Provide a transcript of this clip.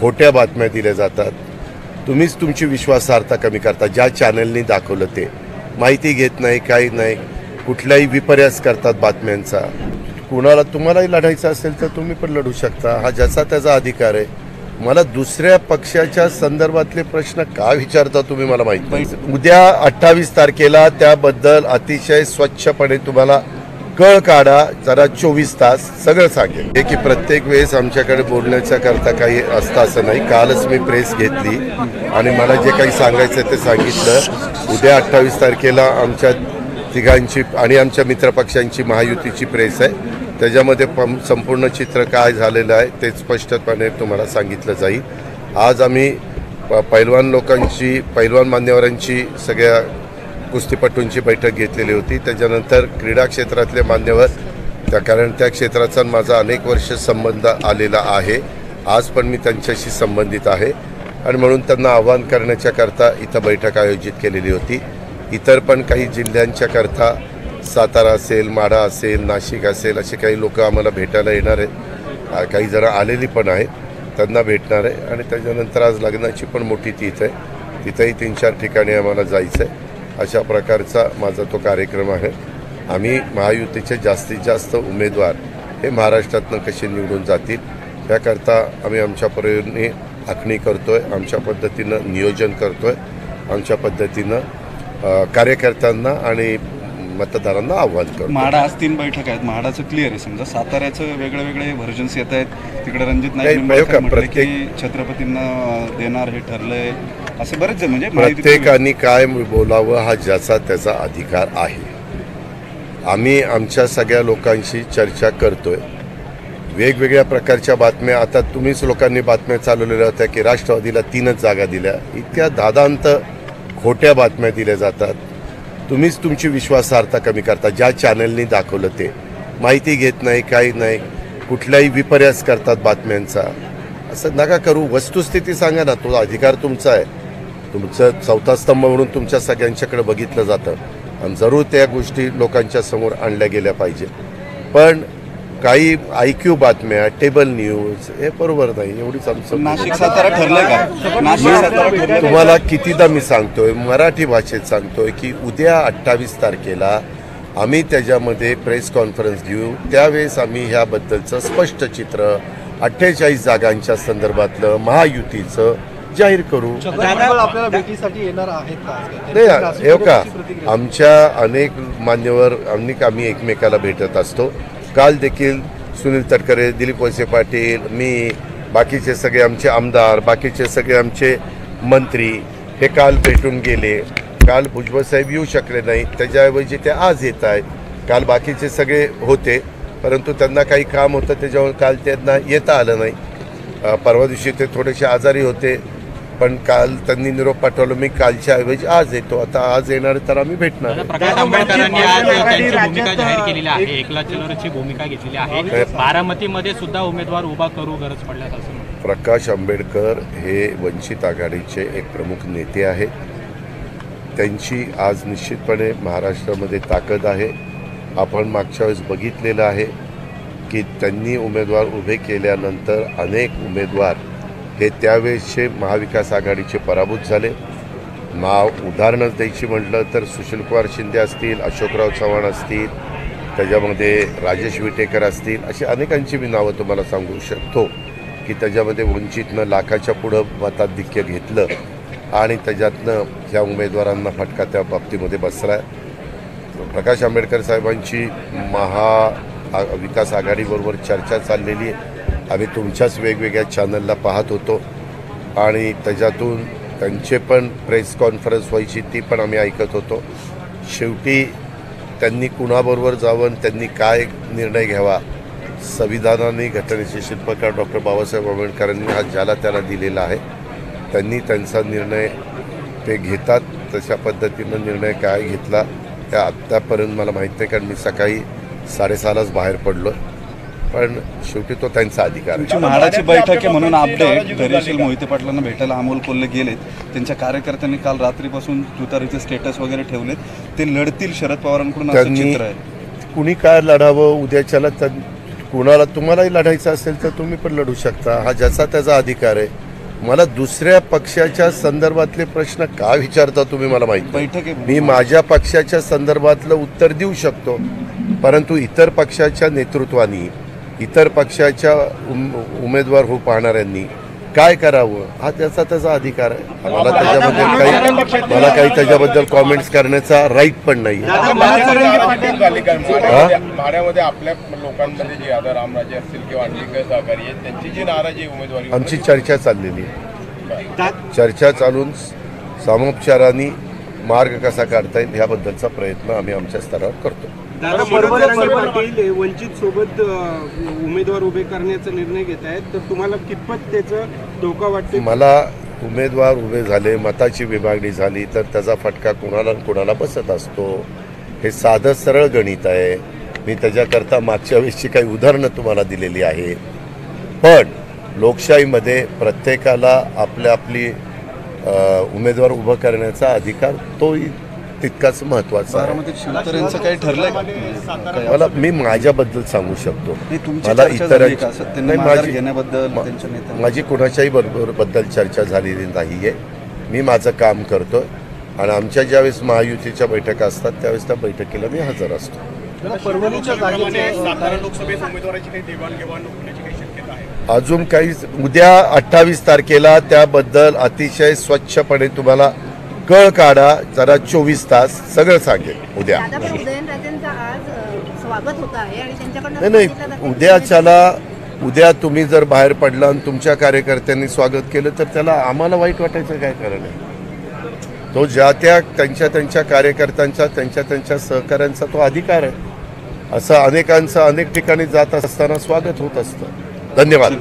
खोट्या बातम्या दिल्या जातात. तुम्हीच तुमची विश्वासार्हता कमी करता. ज्या चॅनलनी दाखवलं ते माहिती घेत नाही, काही नाही, कुठलाही विपर्यास करतात बातम्यांचा. तुम्हालाही लढायचं असेल तर तुम्ही पण लढू शकता. हा ज्याचा त्याचा अधिकार आहे. मला दुसऱ्या पक्षाच्या संदर्भातले प्रश्न का विचारता तुम्ही मला माहित नाही. उद्या 28 तारखेला त्याबद्दल अतिशय स्वच्छपणे तुम्हाला कळ काढा. जरा 24 तास सगळं सांगेल. हे की प्रत्येक वेळेस आमच्याकडे बोलण्याच्या करता काही असतं असं नाही. कालच मी प्रेस घेतली आणि मला जे काही सांगायचं ते सांगितलं. उद्या 28 तारखेला आमच्या तिघांची आणि आमच्या मित्रपक्षांची महायुतीची प्रेस आहे. त्याच्यामध्ये संपूर्ण चित्र काय झालेलं आहे ते स्पष्टपणे तुम्हाला सांगितलं जाईल. आज आम्ही पैलवान मान्यवरांची सगळ्या कुस्तीपटूंची बैठक घेतलेली होती. त्याच्यानंतर क्रीडा क्षेत्रातले मान्यवर कारण त्या क्षेत्राचा माझा अनेक वर्ष संबंध आलेला आहे. आज पण मी त्यांच्याशी संबंधित आहे आणि म्हणून त्यांना आवाहन करण्याच्या करता इथं बैठक आयोजित केलेली होती. इतर पण काही जिल्ह्यांच्या करता सातारा असेल, माढा असेल, नाशिक असेल असे काही लोक आम्हाला भेटायला येणार आहेत. काही जण आलेली पण आहेत, त्यांना भेटणार आहे. आणि त्याच्यानंतर आज लग्नाची पण मोठी तीथ आहे, तिथंही 3-4 ठिकाणी आम्हाला जायचं आहे. अशा प्रकारचा माझा तो कार्यक्रम आहे. आम्ही महायुतीचे जास्तीत जास्त उमेदवार हे महाराष्ट्रातनं कसे निवडून जातील याकरता आम्ही आमच्या परीने आखणी करतो आहे, आमच्या पद्धतीनं नियोजन करतो आहे, आमच्या पद्धतीनं कार्यकर्त्यांना आणि मतदारांना आव्हान करतो. म्हाडा आज 3 बैठक आहेत. म्हाडाचं क्लिअर आहे. समजा साताऱ्याचं वेगळे व्हर्जन्स येत आहेत. तिकडे रणजित नाईक छत्रपतींना देणार हे ठरलंय असे बरेच म्हणजे प्रत्येकाने काय बोलावं हा ज्याचा त्याचा अधिकार आहे. आम्ही आमच्या सगळ्या लोकांशी चर्चा करतोय. वेगवेगळ्या प्रकारच्या बातम्या आता तुम्हीच लोकांनी बातम्या चालवलेल्या होत्या की राष्ट्रवादीला 3च जागा दिल्या. इतक्या दादांत खोट्या बातम्या दिल्या जातात. तुम्हीच तुमची विश्वासार्हता कमी करता. ज्या चॅनलनी दाखवलं ते माहिती घेत नाही, काही नाही, कुठलाही विपर्यास करतात बातम्यांचा. असं नका करू. वस्तुस्थिती सांगा ना. तो अधिकार तुमचा आहे. तुमचं चौथा स्तंभ म्हणून तुमच्या सगळ्यांच्याकडे बघितलं जातं आणि जरूर त्या गोष्टी लोकांच्या समोर आणल्या गेल्या पाहिजे. पण काही IQ बातम्या, टेबल न्यूज हे बरोबर नाही. एवढीच आमचं. नाशिक सातारा ठरलंय का? तुम्हाला कितीदा मी सांगतोय, मराठी भाषेत सांगतोय की उद्या 28 तारखेला आम्ही त्याच्यामध्ये प्रेस कॉन्फरन्स घेऊ. त्यावेळेस आम्ही ह्याबद्दलचं स्पष्ट चित्र 48 जागांच्या संदर्भातलं महायुतीचं जाहीर करू. आपल्याला भेटीसाठी येणार आहेत का? आमच्या अनेक मान्यवर आम्ही एकमेकाला भेटत असतो. काल देखील सुनील तटकरे, दिलीप वळसे पाटील, मी, बाकीचे सगळे आमचे आमदार, बाकीचे सगळे आमचे मंत्री हे काल भेटून गेले. काल भुजबळ साहेब येऊ शकले नाही, त्याच्याऐवजी ते आज येत आहेत. काल बाकीचे सगळे होते परंतु त्यांना काही काम होतं त्याच्यावर काल त्यांना येता आलं नाही. परवा दिवशी ते थोडेसे आजारी होते पण काल त्यांनी निरोप पाठवला. मी कालच्या ऐवजी आज येतो. आता आज येणार तर आम्ही भेटणार. प्रकाश आंबेडकरांनी आज त्यांची भूमिका जाहीर केलेली आहे. एकला चलोरची भूमिका घेतलेली आहे. बारामतीमध्ये सुद्धा उमेदवार उभा करू गरज पडल्यास असं. प्रकाश आंबेडकर हे वंचित आघाडीचे एक प्रमुख नेते आहेत. त्यांची आज निश्चितपणे महाराष्ट्रामध्ये ताकद आहे. आपण मागच्या वेळेस बघितलेलं आहे की त्यांनी उमेदवार उभे केल्यानंतर अनेक उमेदवार हे त्यावेळेसचे महाविकास आघाडीचे पराभूत झाले. नाव उदाहरणच द्यायची म्हटलं तर सुशीलकुमार शिंदे असतील, अशोकराव चव्हाण असतील, त्याच्यामध्ये राजेश विटेकर असतील, अशी अनेकांची मी नावं तुम्हाला सांगू शकतो की त्याच्यामध्ये वंचितनं लाखाच्या पुढं मताधिक्य घेतलं आणि त्याच्यातनं ह्या उमेदवारांना फटका त्या बाबतीमध्ये बसला. प्रकाश आंबेडकर साहेबांची महाविकास आघाडीबरोबर चर्चा चाललेली आहे. आम्ही तुमच्याच वेगवेगळ्या चॅनलला पाहत होतो आणि त्याच्यातून त्यांचे पण प्रेस कॉन्फरन्स व्हायची ती पण आम्ही ऐकत होतो. शेवटी त्यांनी कुणाबरोबर जावं, त्यांनी काय निर्णय घ्यावा, संविधानाने घटनेचे शिल्पकार डॉक्टर बाबासाहेब आंबेडकरांनी हा ज्याला त्याला दिलेला आहे. त्यांनी त्यांचा निर्णय ते घेतात. तशा पद्धतीनं निर्णय काय घेतला त्या आत्तापर्यंत मला माहीत नाही कारण मी सकाळी 6:30लाच बाहेर पडलो. पण शेवटी तो त्यांचा अधिकार आहे. म्हाडाची बैठक आहे म्हणून अपडेट धैर्यशील मोहिते पाटलांना भेटायला अमोल कोल्हे गेलेत. त्यांच्या कार्यकर्त्यांनी काल रात्रीपासून तुतारीचे स्टेटस वगैरे ठेवलेत. ते लढतील शरद पवारांकडून असं चित्र आहे. कुणी काय लढावं उद्याच्याला, कुणाला तुम्हालाही लढायचं असेल तर तुम्ही पण लढू शकता. हा ज्याचा त्याचा अधिकार आहे. मला दुसऱ्या पक्षाच्या संदर्भातले प्रश्न का विचारता तुम्ही मला माहिती बैठक आहे. मी माझ्या पक्षाच्या संदर्भातलं उत्तर देऊ शकतो, परंतु इतर पक्षाच्या नेतृत्वानी इतर पक्षाच्या उमेदवार हो पाहणाऱ्यांनी काय करावं हा त्याचा अधिकार आहे. मला त्याच्याबद्दल कॉमेंट्स करण्याचा राईट पण नाही. माढ्यामध्ये आपल्या लोकांमध्ये जे आता रामराजे असतील किंवा आणखी काही सहकारी आहेत त्यांची जी नाराजी उमेदवारी आमची चर्चा चाललेली आहे. चर्चा चालून सामोपचाराने मार्ग कसा काढता येईल ह्याबद्दलचा प्रयत्न आम्ही आमच्या स्तरावर करतो. पाटील वंचित सोबत उमेदवार उभे करण्याचा निर्णय घेत आहेत, तर तुम्हाला कितपत त्याचा धोका वाटतो? मला उमेदवार उभे झाले, मताची विभागणी झाली तर त्याचा फटका कोणाला कोणाला बसत असतो. हे साधं सरळ गणित आहे. मी त्याच्याकरता मागच्या वेळेसची काही उदाहरणं तुम्हाला दिलेली आहे. पण लोकशाहीमध्ये प्रत्येकाला आपली उमेदवार उभं करण्याचा अधिकार तोही तितकाच महत्वाचा आहे. शिवतरेंचं काही ठरलंय? मला मी माझ्याबद्दल सांगू शकतो. मला माझी कुणाच्याही बद्दल चर्चा झालेली नाहीये. मी माझं काम करतो आणि आमच्या ज्यावेळेस महायुतीच्या बैठका असतात त्यावेळेस त्या बैठकीला मी हजर असतो. परभणीच्या सातारा लोकसभेत उमेदवाराची काही देवाणघेवाण होण्याची काही शक्यता आहे? अजून काही उद्या 28 तारखेला त्याबद्दल अतिशय स्वच्छपणे तुम्हाला कळ काढा. जरा 24 तास सगळं सांगेल उद्या. नाही उद्या तुम्ही जर बाहेर पडला आणि तुमच्या कार्यकर्त्यांनी स्वागत केलं तर त्याला आम्हाला वाईट वाटायचं काय कारण आहे? तो ज्या त्यांच्या कार्यकर्त्यांचा त्यांच्या सहकाऱ्यांचा तो अधिकार आहे. असं अनेकांचं अनेक ठिकाणी जात असताना स्वागत होत असतं. धन्यवाद.